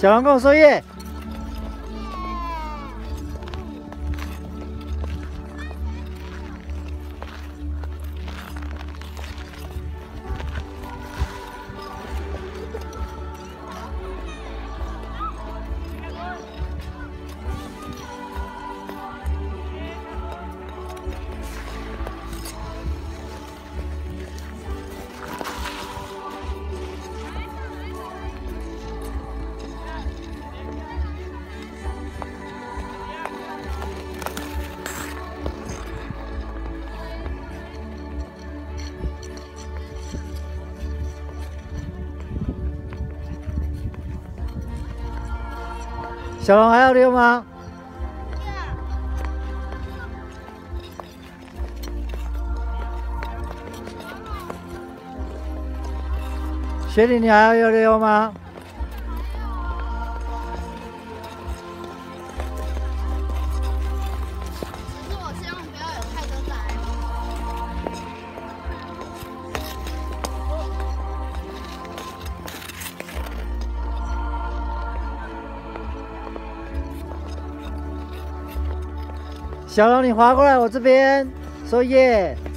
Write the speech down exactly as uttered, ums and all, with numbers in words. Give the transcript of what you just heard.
小龙跟我说耶。小龙还要溜吗？雪莉，你还要溜吗？ 可是我希望不要有太多障碍。 小龙，你滑过来我这边，说耶。